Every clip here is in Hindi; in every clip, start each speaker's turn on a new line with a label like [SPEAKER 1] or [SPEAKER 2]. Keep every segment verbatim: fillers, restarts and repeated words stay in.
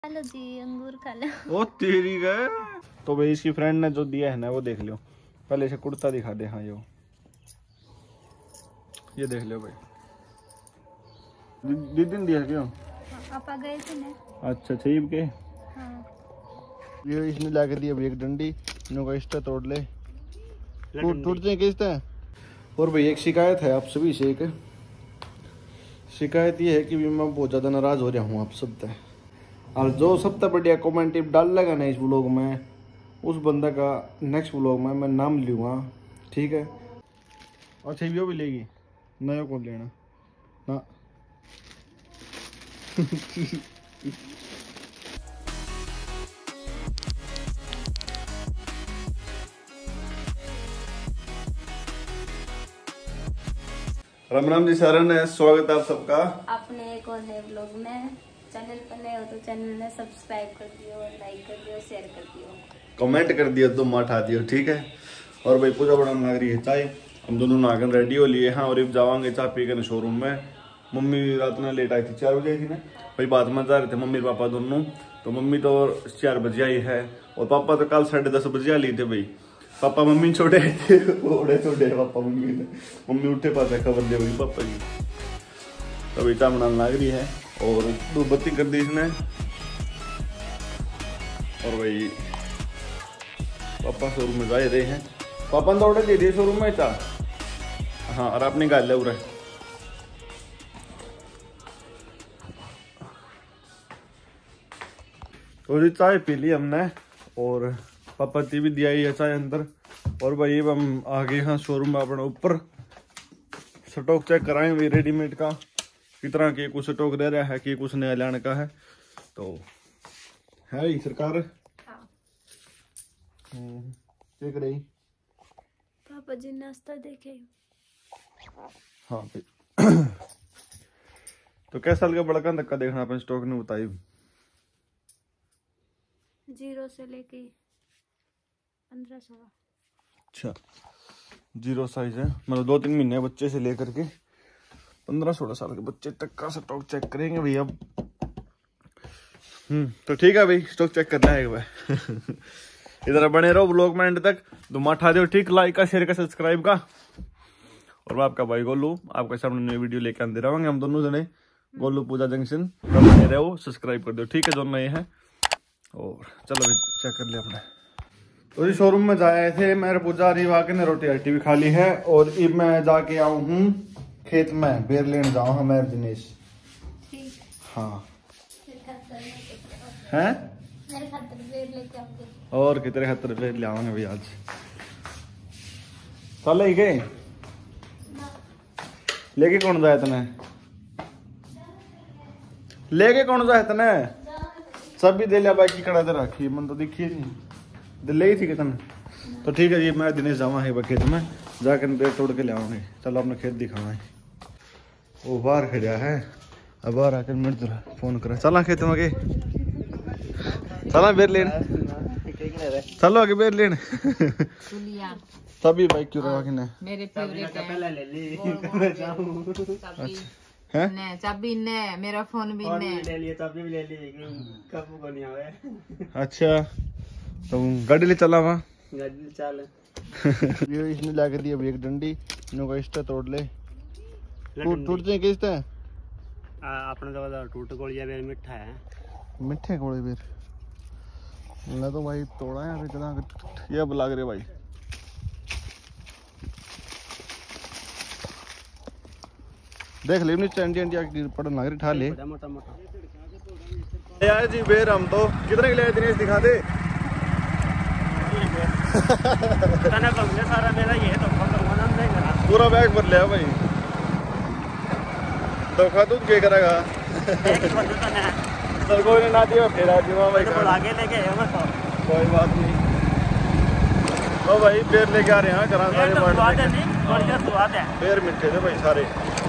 [SPEAKER 1] हेलो जी, अंगूर खा लो।
[SPEAKER 2] ओ तेरी गए। तो भाई इसकी फ्रेंड ने जो दिया है ना वो देख लो। पहले इसे कुर्ता दिखा दे। हाँ यो ये देख लो भाई। दीदी ने दिया क्यों?
[SPEAKER 1] आप आ गए थे ना।
[SPEAKER 2] अच्छा छीब के।
[SPEAKER 1] हाँ।
[SPEAKER 2] ये इसने लाके दिया भाई एक डंडी। इनका इस्टा तोड़ ले, टूट टूट जाए किस्ता। और भाई एक शिकायत है आप सभी से। एक शिकायत ये है कि मैं बहुत ज़्यादा नाराज़ हो रहा हूँ आप सब तक। और जो सबसे बढ़िया कमेंट डाल लगा ना इस व्लॉग में, उस बंदा का नेक्स्ट व्लॉग में मैं नाम लूँगा, ठीक है? अच्छा वो भी लेगी, नया कौन लेना ना। राम राम जी, सारन है, स्वागत है आप सबका
[SPEAKER 1] अपने एक और नए व्लॉग में। चैनल पर नए हो तो चैनल ने सब्सक्राइब कर दियो, लाइक कर दियो, शेयर कर दियो, कमेंट
[SPEAKER 2] कर दियो, तो माठा दियो, ठीक है? और भाई पूजा बनाने लग रही है चाय। हम दोनों नागन रेडी हो लिए हैं और अब जावांगे चाय पी के शोरूम में। मम्मी रात में लेट आई थी, चार बजे आई थी ना भाई। बात में जा रहे थे मम्मी पापा दोनों। तो मम्मी तो चार बजे आई है और पापा तो कल साढ़े दस बजे आ लिए थे भाई। पापा मम्मी छोटे थे, बड़े छोटे पापा मम्मी ने। मम्मी उठे पास है खबर दे गई पापा की। तो बेटा बनाने लग रही है और दो बत्ती कर दी इसने। और भाई पापा शोरूम में जा रहे हैं। पापा ने दौड़े दे दिए शोरूम में चा। हाँ और आपने गाल ले उरे। तो चाय पी ली हमने और पापा टी भी दिया ही है चाय अंदर। और भाई हम आ गए हैं शोरूम में अपने ऊपर। स्टॉक चेक कराएं भाई रेडीमेड का कितना के कुछ स्टॉक दे रहा है कि कुछ नया लाने का है। तो है ही सरकार।
[SPEAKER 1] हाँ।
[SPEAKER 2] चेक रही
[SPEAKER 1] पापा जी नाश्ता देखे।
[SPEAKER 2] हाँ भाई। तो कैसा साल का बड़ा धक्का देखना अपन स्टॉक ने बताई।
[SPEAKER 1] जीरो से लेके पंद्रह सोलह।
[SPEAKER 2] अच्छा जीरो साइज है, मतलब दो तीन महीने बच्चे से लेकर के पंद्रह सोलह साल के बच्चे तक का स्टॉक चेक करेंगे भाई अब। हम्म तो ठीक है भाई, स्टॉक चेक करना है भाई। इधर बने रहो ब्लॉग में एंड तक। तो माठा दो ठीक, लाइक का, शेयर का, सब्सक्राइब का। और मैं आपका भाई गोलू आपके सामने नई वीडियो लेके आते रहेंगे हम दोनों जने। गोलू पूजा जंक्शन बने रहो, सब्सक्राइब कर दो, ठीक है? जो नए हैं। और चलो भाई चेक कर लिया अपने। तो इस शोरूम में जाए थे मेरे पूजा रीवा के ने रोटी आटी भी खा ली है। और अब मैं जाके आऊँ हूँ खेत में, बेर लेने जाऊँ हमारे दिनेश। हाँ हैं और कितने खतर बेर ले आवांगे भाई आज। चल ही गए लेके कौन जाए तने? लेके कौन जाए तने? सब भी दे लिया बाकी कड़ा दे रखी मन तो दिखी नहीं दिल्ली ही थी कि तने। तो ठीक है जी, मैं दिनेश जावा है खेत में जाकर बेर तोड़ के ले आवांगे। चलो अपना खेत दिखावा। वो बाहर खड़ा है, अब बाहर आकर मेरे तरह फोन करा। चला खेत में के चला बेर लेन, चलो आगे बेर लेन। तभी बाइक क्यों रखा किने?
[SPEAKER 3] मेरे फेवरेट है। पहले ले ली
[SPEAKER 2] हैं
[SPEAKER 3] ने चाबी ने मेरा फोन भी ने
[SPEAKER 4] ले लिए, चाबी भी ले ली, कब को नहीं आवे।
[SPEAKER 2] अच्छा तो गाड़ी ले चला वहाँ
[SPEAKER 4] गाड़ी चल।
[SPEAKER 2] ये इसने लाके दिया एक डंडी। इनका इस्टा तोड़ ले, टूट टूट जाए किस्ता।
[SPEAKER 4] अपने तो टूट गोलियां बेर मिठा है,
[SPEAKER 2] मिठे गोले बेर ना तो भाई तोड़ा है इतना। ये अब लग रहे भाई। देख ले नीचे एंटी एंटी पड़न लग रही, ठा ले
[SPEAKER 4] मोटा मोटा
[SPEAKER 2] यार जी। बेर हम तो कितने के लिए दिनेश दिखा दे।
[SPEAKER 4] सारा मेरा ये तो
[SPEAKER 2] पूरा बैग भर लिया भाई। धोखा तू क्या करेगा? सर कोई ना दिया फिर भाई
[SPEAKER 4] आगे लेके आए तो
[SPEAKER 2] कोई बात नहीं। ओ भाई बेर लेके आ रहे हैं घर सारे। बेर मिठे थे भाई सारे।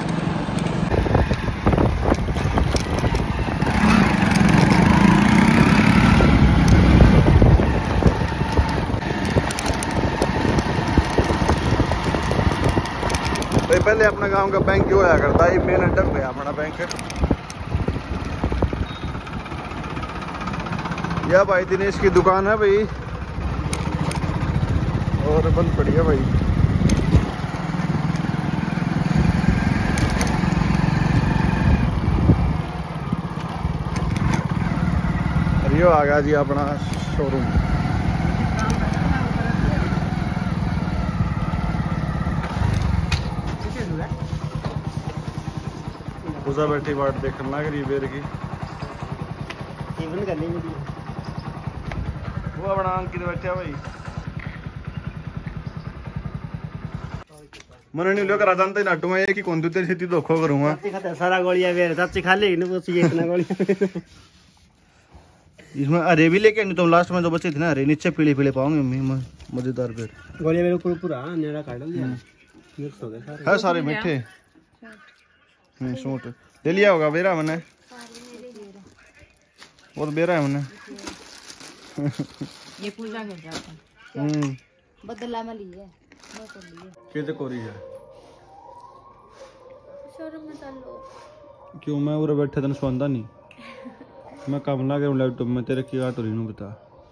[SPEAKER 2] पहले अपना गांव का बैंक क्यों आया करता है, मेन अड्डा गया अपना बैंक। यह भाई दिनेश की दुकान है भाई, और बंद पड़ी है भाई। रियो आ गया जी अपना शोरूम। पूजा बैठी बाट देखने लग रही बेर की, वो अपना अंकित बैठा भाई। मन नहीं लोग जानते ही नाटू में कि कौन तेरी स्थिति धोखो करूंगा।
[SPEAKER 4] सारा गोलियां बेर चाची खा लेगी ना, इतना गोलियां
[SPEAKER 2] इसमें अरे भी लेके नहीं, तो लास्ट में जो बचे थे ना अरे नीचे पीले पीले पाऊंगे मम्मी, मजेदार पेड़
[SPEAKER 4] गोलियां मेरे ऊपर पूरा नेड़ा काट लिया, मिक्स हो गए सारे
[SPEAKER 2] है सारे मीठे। हम्म सूट ले लिया होगा बेरा मैंने, वो तो बेरा है मैंने।
[SPEAKER 3] ये पूजा के जाता
[SPEAKER 2] हम्म
[SPEAKER 1] बदला में लिए वो कर लिए
[SPEAKER 2] कैसे कोरी है
[SPEAKER 1] शोरूम में चलो।
[SPEAKER 2] क्यों मैं उरे बैठे तन सोंदा नहीं, मैं काम ला के लैपटॉप में तेरे की बात हो रही हूँ, बता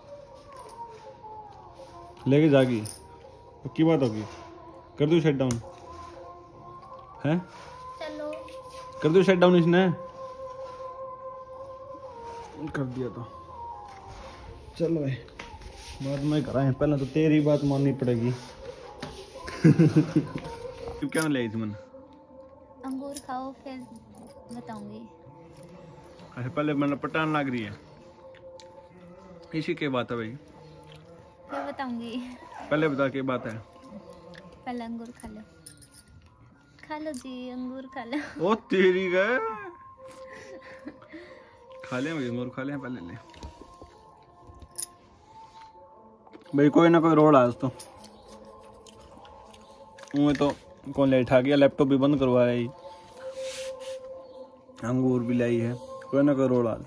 [SPEAKER 2] लेके जागी की बात होगी, कर दूँ शट डाउन है,
[SPEAKER 1] चलो
[SPEAKER 2] कर दूँ शट डाउन, इसने कर दिया तो चलो भाई बात में करा है, पहले तो तेरी बात माननी पड़ेगी। क्या ले आई थी मन?
[SPEAKER 1] अंगूर खाओ फिर बताऊंगी।
[SPEAKER 2] अच्छा पहले मैंने पटान लग रही है, इसी की बात है भाई,
[SPEAKER 1] फिर बताऊंगी।
[SPEAKER 2] पहले बता के बात है।
[SPEAKER 1] पहले अंगूर खा लो, खा लो जी अंगूर खा लो।
[SPEAKER 2] ओ तेरी गए खा ले भाई अंगूर खा ले पहले ले भाई, कोई ना कोई रोड आज तो मैं तो कौन ले उठा गया, लैपटॉप भी बंद करवाया ही, अंगूर भी लाई है, कोई ना कोई रोड आज।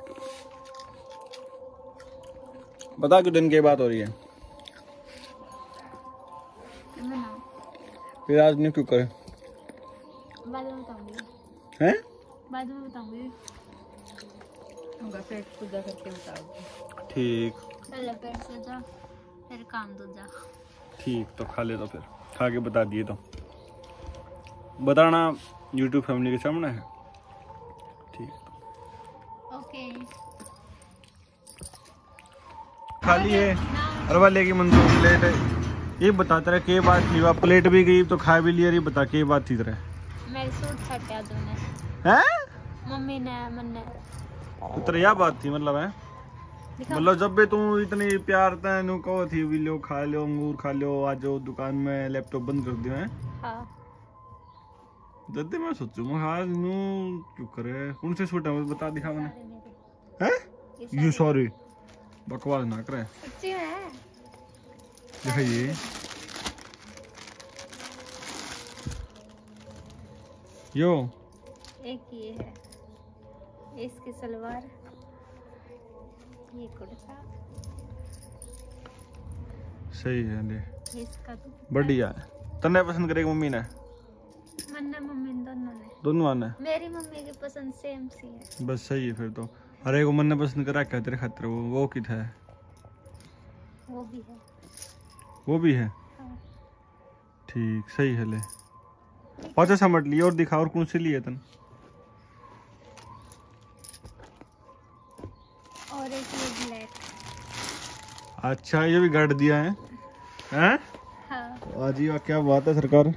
[SPEAKER 2] बता क्यों दिन की बात हो रही है, फिर आज नहीं क्यों करे,
[SPEAKER 1] बाद में बताऊंगी।
[SPEAKER 2] हैं
[SPEAKER 1] बाद में बताऊंगी,
[SPEAKER 3] पेट पूजा करके बताओ।
[SPEAKER 2] ठीक
[SPEAKER 1] पहले पेट से जा फिर काम दो जा।
[SPEAKER 2] ठीक तो खा ले, तो फिर खा के बता दिए तो बताना यूट्यूब फैमिली के सामने है। ठीक
[SPEAKER 1] ओके
[SPEAKER 2] खाली है अरे वाले की मंजूर प्लेट है, ये बताते रहे के बात थी, वह प्लेट भी गई तो खा भी लिया, रही बता के बात थी तरह
[SPEAKER 1] मेरे सूट छटा दोने
[SPEAKER 2] हैं
[SPEAKER 1] मम्मी ने मन्ने
[SPEAKER 2] तेरे यह बात थी, मतलब है मतलब जब भी तू इतनी प्यार तेनू कहो थी भी लो खा लो अंगूर खा लो, आज जो दुकान में लैपटॉप बंद कर दियो है।
[SPEAKER 1] हाँ
[SPEAKER 2] जल्दी मैं सोचू मैं हाँ नू क्यों करे, कौन से सूट है बता दिखा मैंने हैं, यू सॉरी बकवास ना करे,
[SPEAKER 1] सच्ची में
[SPEAKER 2] देखा ये यो
[SPEAKER 1] एक ये है, इसकी सलवार, ये कुर्ता
[SPEAKER 2] सही है ले,
[SPEAKER 1] इसका तो
[SPEAKER 2] बढ़िया है। तन्ने पसंद करेगी मम्मी ने,
[SPEAKER 1] मन्ना मम्मी दोनों ने,
[SPEAKER 2] दोनों आने
[SPEAKER 1] मेरी मम्मी की पसंद सेम सी है।
[SPEAKER 2] बस सही है फिर तो, अरे को मन ने पसंद करा क्या तेरे खातिर, वो वो कित है,
[SPEAKER 1] वो भी है,
[SPEAKER 2] वो भी है
[SPEAKER 1] हाँ।
[SPEAKER 2] ठीक सही है ले, पाँच समझ लिए और दिखा, और कौन सी लिए तन,
[SPEAKER 1] और एक ये ब्लैक।
[SPEAKER 2] अच्छा ये भी गाड़ दिया है हैं,
[SPEAKER 1] हाँ
[SPEAKER 2] आज ही क्या बात है सरकार।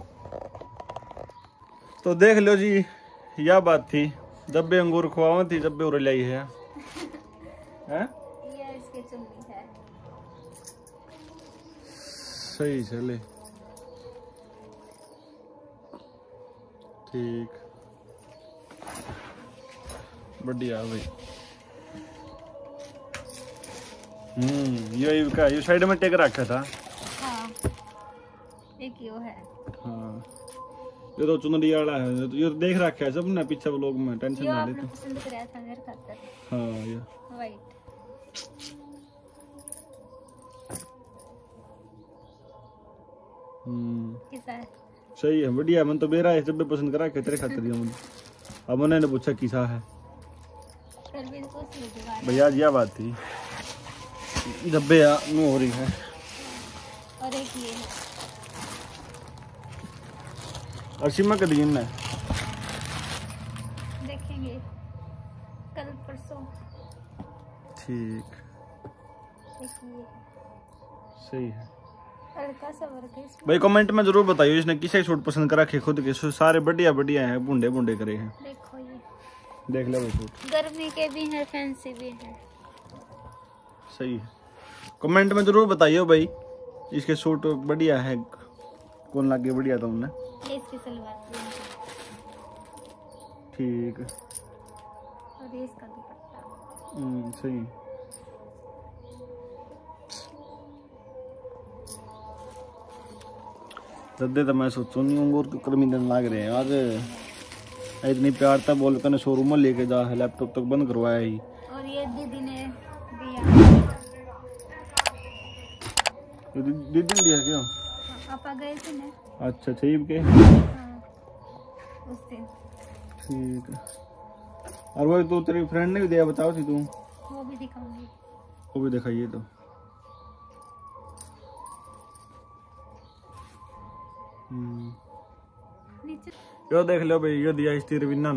[SPEAKER 2] तो देख लो जी यह बात थी, जब भी अंगूर खुआवा थी जब भी उड़ लाई है हैं,
[SPEAKER 1] ये इसकी चुन्नी है,
[SPEAKER 2] सही चले ठीक बढ़िया भाई। हम्म ये का ये साइड में टेक रखा था।
[SPEAKER 1] हाँ एक यो है।
[SPEAKER 2] हाँ ये तो चुनरी वाला है, ये तो देख रखा है सब ना पीछे व्लॉग में, टेंशन
[SPEAKER 1] यो
[SPEAKER 2] ना ले
[SPEAKER 1] आपने
[SPEAKER 2] तो।
[SPEAKER 1] पसंद कराया था मेरे खातर।
[SPEAKER 2] हाँ ये
[SPEAKER 1] वाइट
[SPEAKER 2] हम्म
[SPEAKER 1] कैसा है?
[SPEAKER 2] सही है बढ़िया, मन तो बेरा है जब भी पसंद करा के तेरे खातिर दिया मन। अब मैंने पूछा किसा है,
[SPEAKER 1] फिर भी तो से जुगाड़।
[SPEAKER 2] भैया जी बात थी डब्बे नु हो रही है।
[SPEAKER 1] और एक ये है
[SPEAKER 2] और सीमा का दिन है
[SPEAKER 1] देखेंगे कल परसों।
[SPEAKER 2] ठीक
[SPEAKER 1] एक ये है
[SPEAKER 2] सही है।
[SPEAKER 1] हल्का सा वर्क है इसमें।
[SPEAKER 2] भाई कमेंट में जरूर बताइए इसने किसे सूट पसंद करा के खुद के सारे बढ़िया बढ़िया हैं बूंदे बूंदे करे हैं।
[SPEAKER 1] देखो ये
[SPEAKER 2] देख लो वो सूट
[SPEAKER 1] गर्मी के भी हैं फैंसी भी हैं।
[SPEAKER 2] सही है। कमेंट में जरूर बताइए भाई इसके सूट बढ़िया है कौन लगे बढ़िया तुमने।
[SPEAKER 1] ये इसकी सलवार प्रिंट है
[SPEAKER 2] ठीक
[SPEAKER 1] और ये इसका दुपट्टा।
[SPEAKER 2] हम्म सही। दद्दे तो मैं सोचू नहीं हूँ और कर्मी दिन लाग रहे हैं आज इतनी प्यार था बोल कर शोरूम में लेके जा लैपटॉप तक बंद करवाया ही।
[SPEAKER 1] और ये दीदी ने दिया
[SPEAKER 2] दीदी ने दिया क्यों?
[SPEAKER 1] पापा गए थे ना।
[SPEAKER 2] अच्छा ठीक के
[SPEAKER 1] हाँ उस दिन।
[SPEAKER 2] ठीक है। और वो तो तेरी फ्रेंड ने भी दिया बताओ थी तू।
[SPEAKER 1] वो भी दिखाऊंगी।
[SPEAKER 2] वो भी दिखाइए तो।
[SPEAKER 1] नीचे
[SPEAKER 2] यो देख लो भाई यो दिया इस रविंदर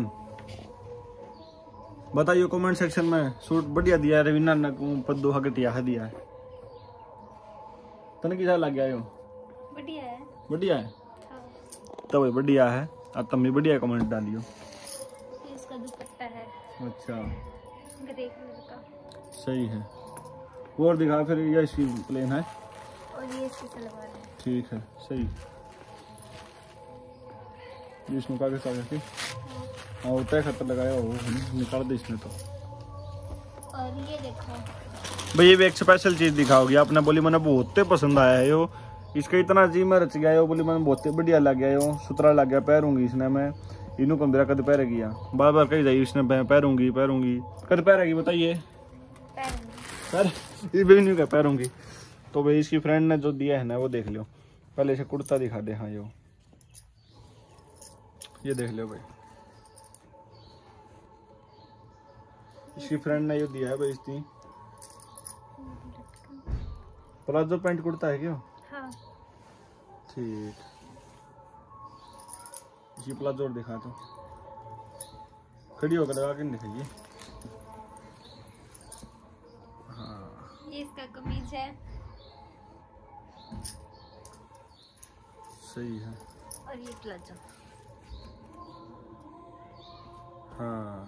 [SPEAKER 2] बताइए कमेंट सेक्शन में सूट बढ़िया दिया है रविंदर ने पद्दू हगटिया है दिया है तने कैसा लग गया यो?
[SPEAKER 1] बढ़िया है।
[SPEAKER 2] बढ़िया है
[SPEAKER 1] हाँ।
[SPEAKER 2] तो भाई बढ़िया है अब तुम भी बढ़िया कमेंट डालियो।
[SPEAKER 1] ये इसका दुपट्टा है
[SPEAKER 2] अच्छा
[SPEAKER 1] ग्रे कलर का।
[SPEAKER 2] सही है। और दिखा फिर ये इसकी प्लेन है
[SPEAKER 1] और ये इसकी सलवार है।
[SPEAKER 2] ठीक है सही। इसमें कागज कागज की हाँ होता है खतर लगाया वो निकाल दे इसने तो।
[SPEAKER 1] और ये देखो
[SPEAKER 2] भाई ये भी एक स्पेशल चीज दिखाओगी आपने बोली मैंने बहुत पसंद आया है यो इसका इतना जी में रच गया है बोली मैंने बहुत बढ़िया लग गया यो सुतरा लग गया पैरूंगी इसने मैं इनू को मेरा कद पैरेगी बार बार कही जाइए इसने पैरूंगी पैरूंगी कद पैरेगी बताइए पैर ये भी नहीं कह पैरूंगी। तो भाई इसकी फ्रेंड ने जो दिया है ना वो देख लो पहले इसे कुर्ता दिखा दे। हाँ यो ये देख लो भाई इसकी फ्रेंड ने ये दिया है भाई इसकी प्लाजो पैंट कुर्ता है क्यों?
[SPEAKER 1] हाँ।
[SPEAKER 2] ठीक इसी प्लाजो दिखा तो खड़ी होकर लगा के नहीं दिखाइए। हाँ
[SPEAKER 1] ये इसका कमीज है
[SPEAKER 2] सही है।
[SPEAKER 1] और ये प्लाजो।
[SPEAKER 2] हाँ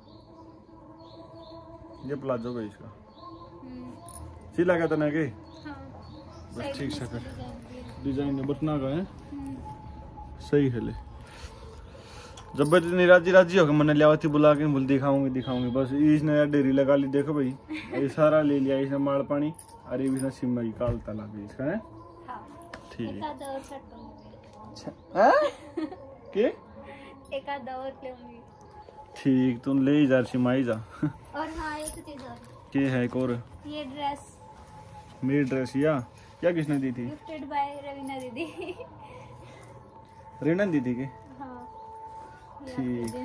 [SPEAKER 2] ये प्लाजो है इसका सिला क्या तने के?
[SPEAKER 1] हाँ।
[SPEAKER 2] बस ठीक से फिर डिजाइन बटना का है सही है। ले जब इतनी राजी राजी होकर मैंने लिया थी बुला के बोल दिखाऊंगी दिखाऊंगी बस इसने यार डेरी लगा ली। देखो भाई ये सारा ले लिया इसने माड़ पानी अरे इसने सिम की काल तला गई इसका है ठीक। अच्छा के
[SPEAKER 1] एक आधा और लूंगी।
[SPEAKER 2] ठीक तुम ले जा सिमाई जा।
[SPEAKER 1] और हाँ एक चीज और
[SPEAKER 2] के है एक और
[SPEAKER 1] ये ड्रेस
[SPEAKER 2] मेरी ड्रेस या क्या किसने दी थी?
[SPEAKER 1] गिफ्टेड बाय रवीना दीदी।
[SPEAKER 2] रीना दी थी के?
[SPEAKER 1] हाँ
[SPEAKER 2] ठीक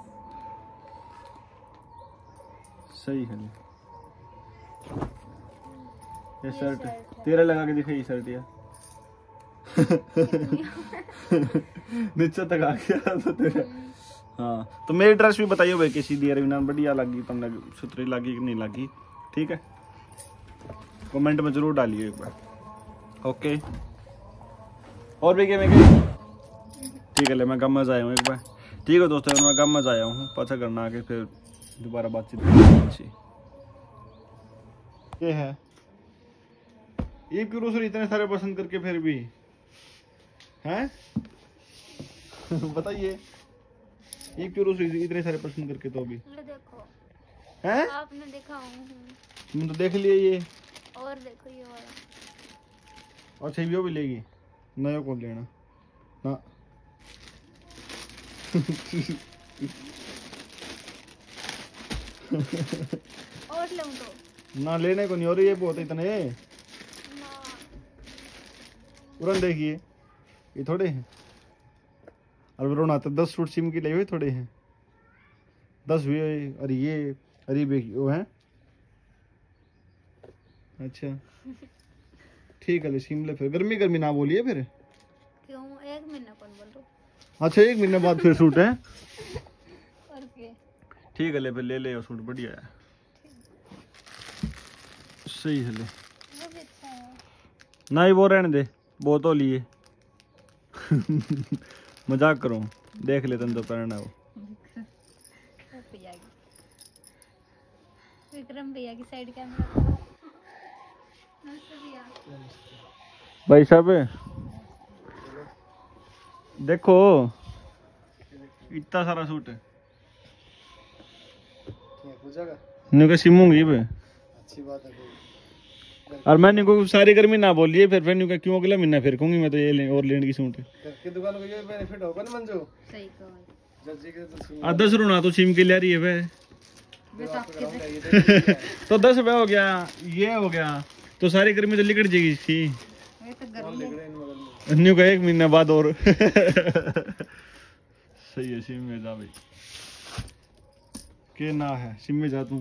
[SPEAKER 2] सही है। ये शर्ट तेरा लगा के दिखाई शर्ट या नीचे तक आ गया तो तेरा। हाँ तो मेरी ड्रेस भी बताइए भाई कैसी दी रवीना बढ़िया लगी तुमने सुथरी लगी कि नहीं लगी ठीक है कमेंट में जरूर डालिए एक बार। ओके और भी क्या मैं ठीक है ले मैं गम आया हूँ एक बार। ठीक है दोस्तों मैं गम आया हूँ पता करना आके फिर दोबारा बातचीत। ये है ये क्रूसरी इतने सारे पसंद करके फिर भी हैं बताइए ये क्रूसरी इतने सारे पसंद करके तो भी
[SPEAKER 1] देखो
[SPEAKER 2] हैं
[SPEAKER 1] आपने देखा
[SPEAKER 2] तुम तो देख लिए ये
[SPEAKER 1] और देखो ये वाला।
[SPEAKER 2] अच्छा ये भी लेगी नया कौन लेना ना
[SPEAKER 1] और लूं तो
[SPEAKER 2] ना लेने को नहीं हो रही ये बहुत इतने उड़न देखिए ये थोड़े हैं और रोना तो दस सूट सिम की ले हुए थोड़े हैं दस हुए और ये अरे वो है अच्छा ठीक है शिमले फिर गर्मी गर्मी ना बोलिए फिर
[SPEAKER 1] क्यों एक महीना कौन बोल रहा?
[SPEAKER 2] अच्छा एक महीने बाद फिर सूट है
[SPEAKER 1] और क्या
[SPEAKER 2] ठीक है ले फिर ले ले सूट बढ़िया है सही है ले
[SPEAKER 1] वो भी अच्छा है
[SPEAKER 2] नहीं वो रहने दे वो तो लिए मजाक करो देख ले तुम तो पहनना वो
[SPEAKER 1] भैया की विक्रम भैया की साइड कैमरा
[SPEAKER 2] भाई साहब देखो इतना सारा सूट है का सिमूंगी पे अच्छी बात है और मैंने को सारी गर्मी ना बोलिए फिर फिर का क्यों अगला महीना फिर कहूंगी मैं तो ये ले, और लेने की सूट की दुकान को ये बेनिफिट होगा ना मंजू
[SPEAKER 1] सही कहो
[SPEAKER 2] आ दस रुना तो सिम के ले रही है वे तो दस रुपया हो गया ये हो गया तो सारी गर्मी तो निकट जाएगी इसकी न्यू का एक महीना बाद और सही है सिम में जा भाई के ना है सिम में जा तू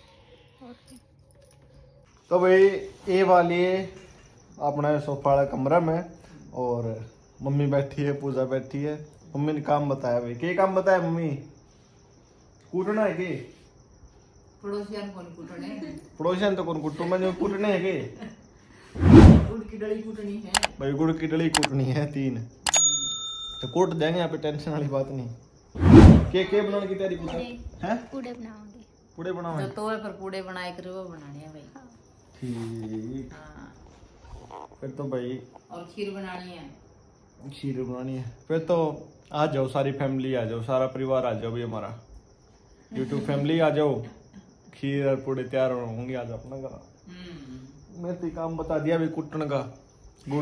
[SPEAKER 2] तो भाई ये वाली अपना सोफा वाला कमरा में और मम्मी बैठी है पूजा बैठी है मम्मी ने काम बताया भाई के काम बताया मम्मी कूटना है के
[SPEAKER 3] पड़ोसियन कौन कूटने
[SPEAKER 2] पड़ोसियन तो कौन कुटू मैंने कूटने है के
[SPEAKER 3] गुड़ की डली कूटनी है
[SPEAKER 2] भाई गुड़ की डली कूटनी है तीन तो कूट देंगे यहाँ पे टेंशन वाली बात नहीं के के बनाने की तैयारी पूछा हैं
[SPEAKER 1] पूड़े बनाओगे
[SPEAKER 2] पूड़े बनाओगे
[SPEAKER 3] तो तो है पर पूड़े बनाए कर वो बनाने हैं भाई
[SPEAKER 2] ठीक
[SPEAKER 3] हाँ
[SPEAKER 2] फिर तो भाई
[SPEAKER 3] और खीर बनानी है
[SPEAKER 2] खीर बनानी है फिर तो आ जाओ सारी फैमिली आ जाओ सारा परिवार आ जाओ भाई हमारा यूट्यूब फैमिली आ जाओ खीर और पूड़े तैयार होंगे आज अपना घर मैं तो काम बता दिया भाई कुटने का गुड़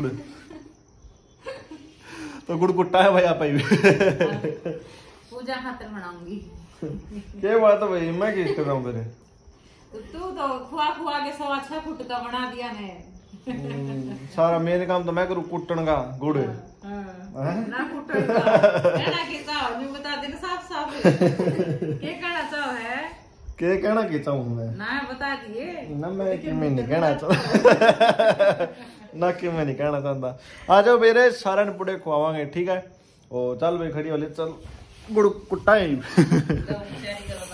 [SPEAKER 2] तो गुड़ कुट्टा है भाई आप ही
[SPEAKER 3] पूजा खातर बनाऊंगी
[SPEAKER 2] क्या बात है भाई मैं किस कर रहा हूँ तेरे
[SPEAKER 3] तो तू तो खुआ खुआ के सवा छह फुट का बना दिया ने
[SPEAKER 2] सारा मेरे काम तो मैं करूँ कुटन का गुड़
[SPEAKER 3] ना कुटन का कहना के चाहो मैं बता देना साफ साफ के कहना चाहो है
[SPEAKER 2] के कहना के चाहूँ मैं
[SPEAKER 3] ना बता दिए
[SPEAKER 2] ना मैं कि मैं नहीं कहना चाहता ना कि मैं नहीं कहना चाहता आ जाओ मेरे सारे ने पुड़े खुआवांगे ठीक है ओ चल भाई खड़ी वाले चल गुड़ कुट्टा है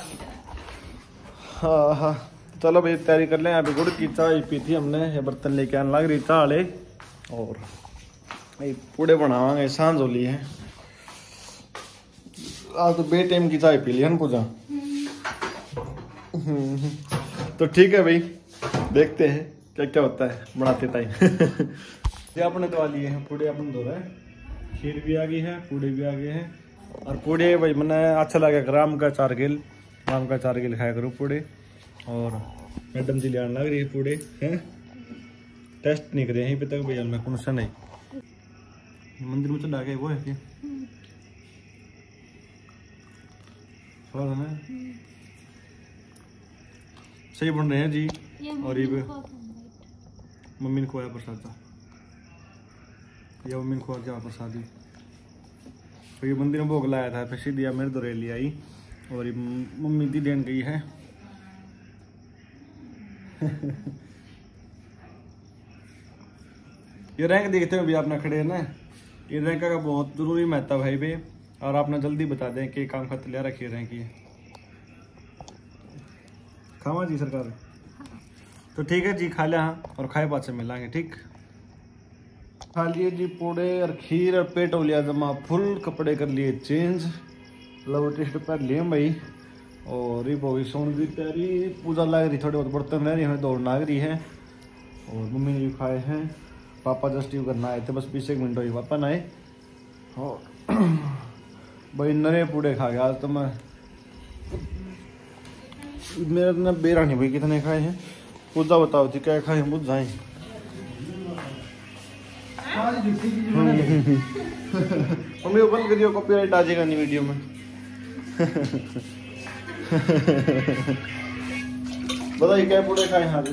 [SPEAKER 2] हाँ हाँ चलो भाई तैयारी कर लें यहाँ पे गुड़ की चाय पी थी हमने ये बर्तन लेके आने लग रही चाय ले और पूड़े बनावांगे सांझ हो ली है आज तो बे टाइम की चाय पी ली है ना पूजा तो ठीक है भाई देखते हैं क्या क्या होता है बनाते टाइम ये अपने तो आ लिए हैं पूड़े अपन धो रहे हैं खीर भी आ गई है पूड़े भी आ गए हैं और पूड़े भाई मैंने अच्छा लगा राम का चार गिल राम का चार गिल खाया करूँ पूड़े और मैडम जी ले लग रही है पूड़े हैं टेस्ट नहीं करे यहीं पे तक भैया मैं कौन सा नहीं मंदिर में चला गए वो है क्या स्वाद है सही बन रहे हैं जी और ये मम्मी ने खुआया प्रसाद था या मम्मी ने खुआ क्या प्रसाद ही तो ये मंदिर में भोग लाया था फिर दिया मेरे दो रेली आई और ये मम्मी दी देन गई है ये रैंक देखते हो भी आपने खड़े है ना ये रैंक का बहुत जरूरी महत्व है भाई और आपने जल्दी बता दें कि काम खत लिया रखिए रैंक की खावा जी सरकार तो ठीक है जी खा लिया हाँ और खाए बाद से मिलाएंगे ठीक खा लिए जी पूड़े और खीर और पेट हो लिया जमा फुल कपड़े कर लिए चेंज लव टेस्ट पर लिए भाई और ये होगी सोन की तैयारी पूजा लग रही थोड़ी बहुत बर्तन रह रही हमें दौड़ लग रही है और मम्मी ने भी खाए हैं पापा जस्ट यू करना आए थे बस बीस एक मिनट हुई पापा नए और भाई नरे पूड़े खा गया आज तो मैं मेरा इतना बेरा नहीं भाई कितने खाए हैं पूजा बताओ थी क्या खाए बुझ जाए मम्मी वो बंद करियो कॉपीराइट आ जाएगा नहीं वीडियो में बताइए क्या पूड़े खाए हाल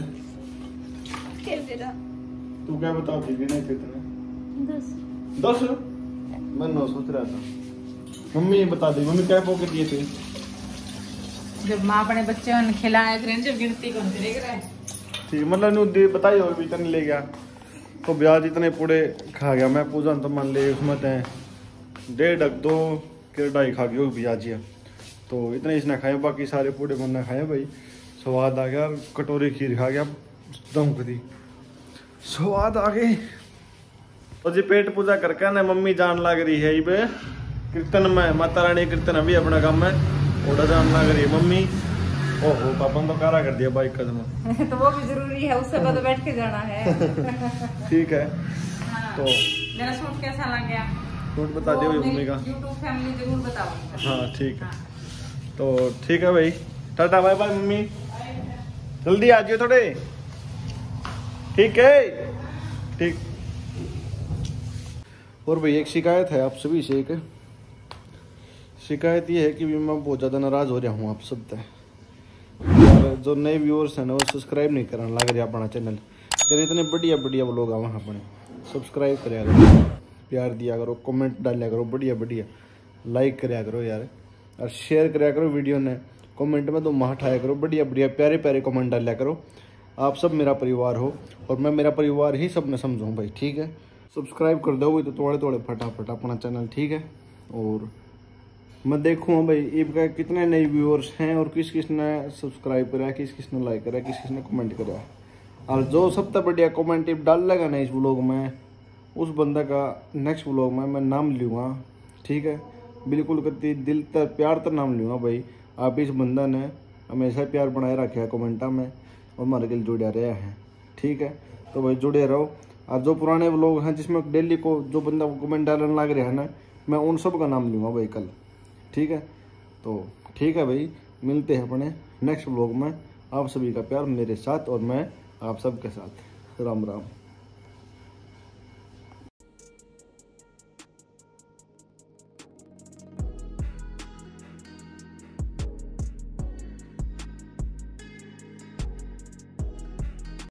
[SPEAKER 2] तू क्या बताओ थी नहीं कितने
[SPEAKER 1] दस
[SPEAKER 2] दस मैं नौ सोच रहा था मम्मी बता दी मम्मी क्या पोके दिए थे
[SPEAKER 3] जब माँ अपने बच्चे ने खिलाया करें जब गिनती कौन करेगा
[SPEAKER 2] ठीक मतलब नु बताई हो भी इतने ले गया तो ब्याज इतने पूरे खा गया मैं पूजा तो मान ले उसमें तय डेढ़ दो के ढाई खा गया ब्याज तो इतने इसने खाए बाकी सारे पूरे बंदा खाए भाई स्वाद आ गया कटोरी खीर खा गया दम करी स्वाद आ गई तो जी पेट पूजा करके ना मम्मी जान लग रही है ये कीर्तन में माता रानी कीर्तन अभी अपना काम में ओडा जान लग रही है मम्मी ओहो पापा ने तो कारा कर दिया बाइक कदम
[SPEAKER 3] तो वो भी जरूरी है उससे तो बैठ के जाना है
[SPEAKER 2] ठीक है
[SPEAKER 3] हाँ।
[SPEAKER 2] तो
[SPEAKER 3] मेरा सूट कैसा लग गया
[SPEAKER 2] सूट बता दियो मम्मी का
[SPEAKER 3] यूट्यूब फैमिली जरूर बताओ
[SPEAKER 2] हाँ ठीक है तो ठीक है भाई टाटा बाय बाय मम्मी जल्दी आ जाइए थोड़े ठीक है ठीक। और भाई एक शिकायत है आप सभी से एक शिकायत ये है कि मैं बहुत ज़्यादा नाराज़ हो रहा हूँ आप सब तक और जो नए व्यूअर्स हैं ना वो सब्सक्राइब नहीं करने लग रहे अपना चैनल यार इतने बढ़िया बढ़िया वो लोग वहाँ अपने सब्सक्राइब कराया करो प्यार दिया करो कमेंट डालिया करो बढ़िया बढ़िया लाइक कराया करो यार और शेयर कराया करो वीडियो ने कमेंट में तो माह उठाया करो बढ़िया बढ़िया प्यारे प्यारे कमेंट डालिया करो आप सब मेरा परिवार हो और मैं मेरा परिवार ही सब में समझूँ भाई ठीक है सब्सक्राइब कर दोगे तो थोड़े थोड़े फटाफट अपना चैनल ठीक है और मैं देखूँ भाई इनका कितने नए व्यूअर्स हैं और किस किस ने सब्सक्राइब करा किस किस ने लाइक करा किस किस ने कमेंट करा और जो सबसे बढ़िया कमेंट डाल लेगा ना इस व्लॉग में उस बंदा का नेक्स्ट व्लॉग में मैं नाम लूँगा ठीक है बिल्कुल कति दिल तक प्यार तक नाम लूँगा भाई आप इस बंदा ने हमेशा प्यार बनाए रखा है कमेंटा में और हमारे दिल जुड़े रहे हैं ठीक है तो भाई जुड़े रहो और जो पुराने व्लॉग हैं जिसमें डेली को जो बंदा कमेंट डालने लग रहा है ना मैं उन सब का नाम लूँगा भाई कल ठीक है तो ठीक है भाई मिलते हैं अपने नेक्स्ट व्लॉग में आप सभी का प्यार मेरे साथ और मैं आप सबके साथ राम राम।